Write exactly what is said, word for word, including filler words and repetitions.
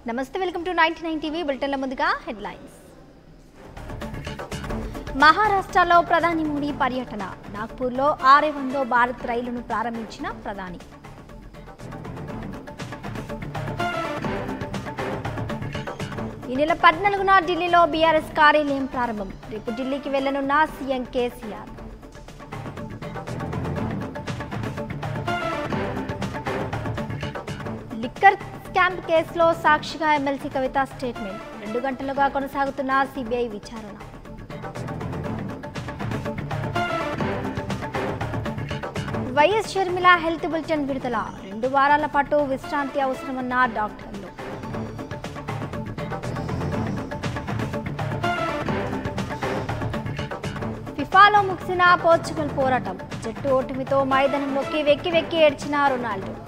నమస్తే, welcome to ninety nine TV. బులెటిన్ల ముందుగా హెడ్లైన్స్. మహారాష్ట్రలో ప్రధాని మోడీ పర్యటన. నాగ్పూర్లో ఆరే వందో భారత్ రైలును ప్రారంభించిన ప్రధాని. ఈ నెల పద్నాలుగున ఢిల్లీలో బీఆర్ఎస్ కార్యాలయం ప్రారంభం. రేపు ఢిల్లీకి వెళ్లనున్న సీఎం కేసీఆర్. లిక్కర్ స్కామ్ కేసులో సాక్షిగా ఎమ్మెల్సీ కవిత స్టేట్మెంట్. రెండు గంటలుగా కొనసాగుతున్న సిబిఐ విచారణ. వైఎస్ షర్మిల హెల్త్ బులెటిన్ విడుదల. రెండు వారాల పాటు విశ్రాంతి అవసరమన్న డాక్టర్లు. ఫిఫాలో ముగిసిన పోర్చుగల్ పోరాటం. జట్టు ఓటమితో మైదానంలోకి వెక్కి వెక్కి ఏడ్చిన రొనాల్డో.